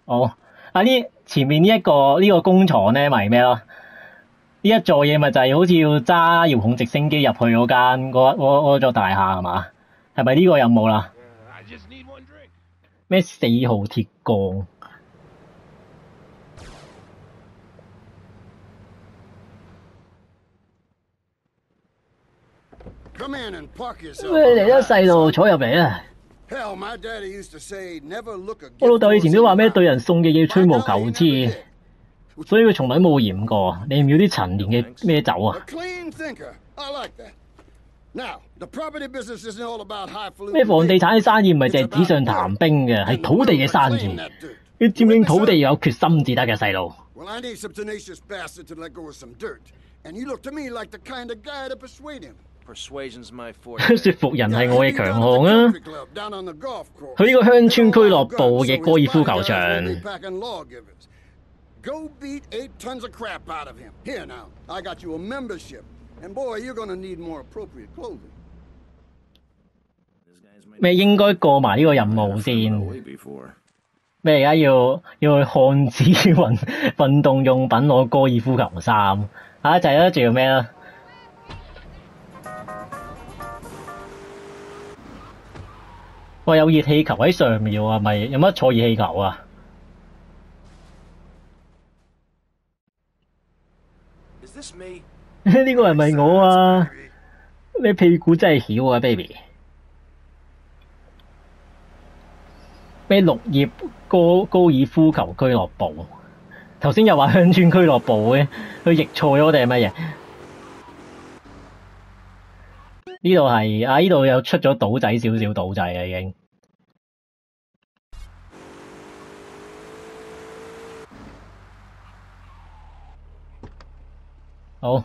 哦，前面呢個工廠咧，咪咩咯？呢一座嘢咪就係好似要揸遙控直升機入去嗰座大廈係嘛？係咪呢個任務啦？咩4號鐵鋼？咩嚟得細路坐入嚟啊！我老豆以前都話咩對人送嘅嘢吹毛求疵，所以佢從來冇嫌過。你唔要啲陳年嘅咩酒啊？咩房地產嘅生意唔係淨係紙上談兵嘅，係土地嘅生意。要佔領土地要有決心至得嘅細路。說服人係我嘅強項啊！去呢個鄉村俱樂部嘅高爾夫球場。咩應該過埋呢個任務先？咩而家要去漢子運動用品攞高爾夫球衫啊！就係啦，仲要咩啦？哇！有熱氣球喺上面喎，咪有乜坐熱氣球啊？呢個係咪我啊？你屁股真係曉啊 ，baby！ 咩綠葉高爾夫球俱樂部？頭先又話鄉村俱樂部嘅，佢譯錯咗定係乜嘢？呢度係啊！呢度又出咗島仔少少島仔啊，已經。好。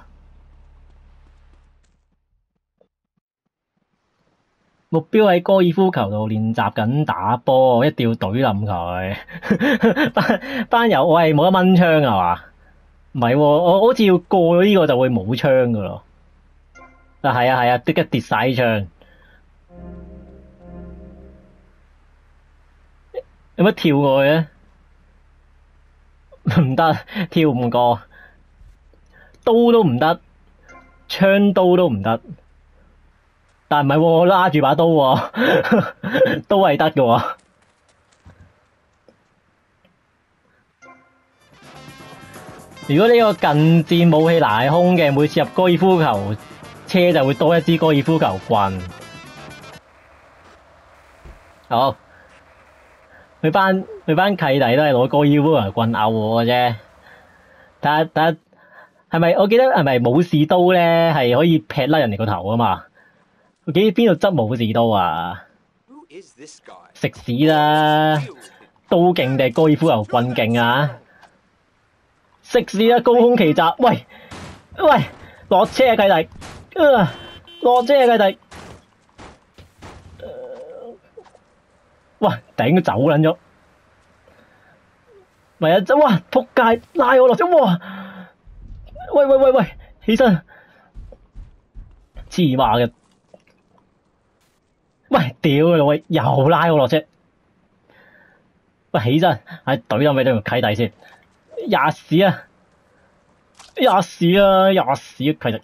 目標喺高爾夫球度練習緊打波，一定要懟冧佢。班友，我係冇得掹槍啊嘛？唔係喎，我好似要過咗呢個就會冇槍噶咯。啊係啊，即刻跌晒啲槍。有乜跳過去啊？唔得，跳唔過。刀都唔得，槍刀都唔得。但唔係喎，我拉住把刀喎，都係得嘅喎。如果呢個近戰武器拿係空嘅，每次入高爾夫球車就會多一支高爾夫球棍。好，佢班契弟都係攞高爾夫球棍毆我嘅啫。睇下係咪？我記得係咪武士刀咧係可以劈甩人哋個頭啊嘛？我記得邊度執武士刀啊？食屎啦！刀勁定係高爾夫球棍勁啊？食屎啦！高空奇襲！喂，落車啊契弟！落車啊契弟！哇！頂走撚咗！咪啊！哇！仆街！拉我落車！哇！喂！起身！黐孖嘅！喂！屌你老味！又拉我落車！喂！起身！係懟冧你條契弟先！吔屎啊！吔屎啊！契弟！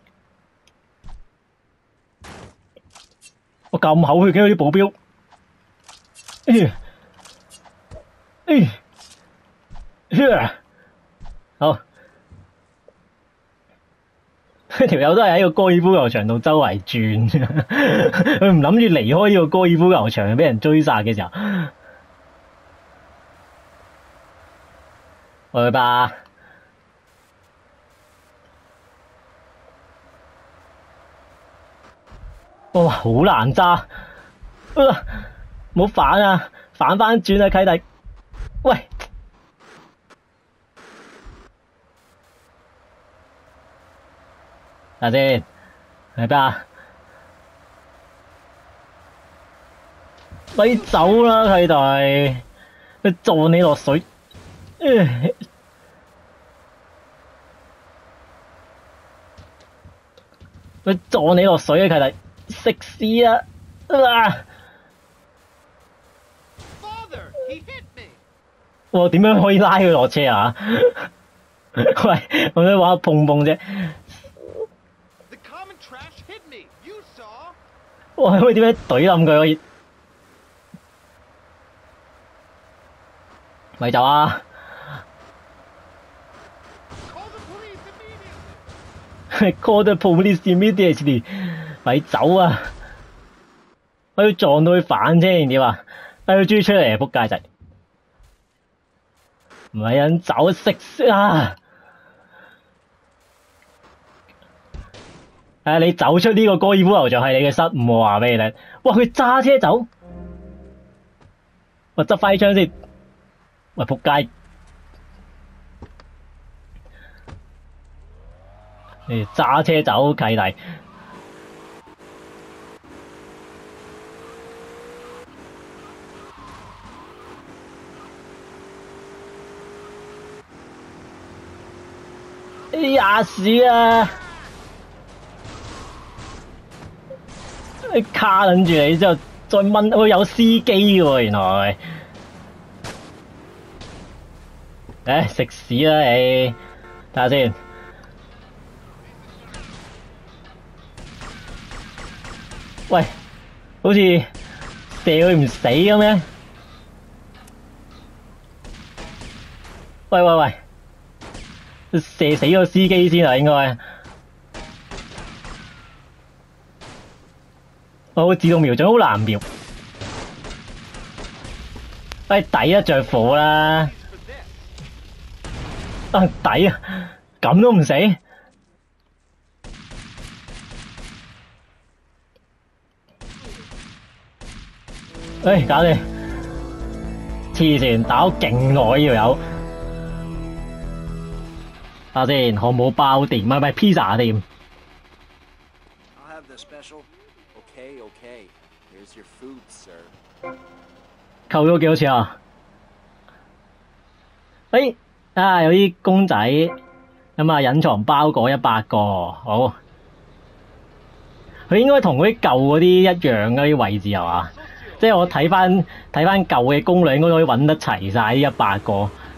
我咁口血嘅啲保鏢！好，條友都係喺個高爾夫球場度周圍轉，佢唔諗住離開呢個高爾夫球場，俾人追殺嘅時候，去吧。哇，好難揸，唔好反啊，反翻轉啊，契弟。喂，睇下先，係邊啊？咪走啦，契弟！佢撞你落水。佢撞你落水啊，契弟！食屎啊！ Father, he hit me. 喂，撞你落水啊，契弟！食屎啊！ Father, he hit me. 啊！ Father, he hit me. 啊！ Father, he hit me. 我點樣可以拉佢落車啊？喂，我想玩碰碰啫。哇！可以點樣懟冧佢可以？咪走啊！Call the police immediately！ 咪走啊！我要撞到佢反啫，點啊？佢終於出嚟，仆街仔！唔係人走食啊！你走出呢個高爾夫球場係你嘅失誤，我話俾你聽。哇！佢揸車走，我執翻啲槍先。喂，仆街！你揸車走契弟。呀屎啊！卡撚住你之後，再問佢有司機喎，原來。食屎啦你！睇下先。喂，好似射佢唔死咁咩？喂！射死個司機先啊，應該。自動瞄準好難瞄。抵得着火啦！抵啊！咁都唔死？搞掂！黐線，打咗勁耐呢條友。睇下先，漢堡包店，唔係pizza店。扣咗幾多錢啊？有啲公仔，隱藏包裹100個，好。佢應該同嗰啲舊嗰啲一樣嗰啲位置係嘛？即係我睇翻舊嘅攻略，應該可以揾得齊晒呢100個。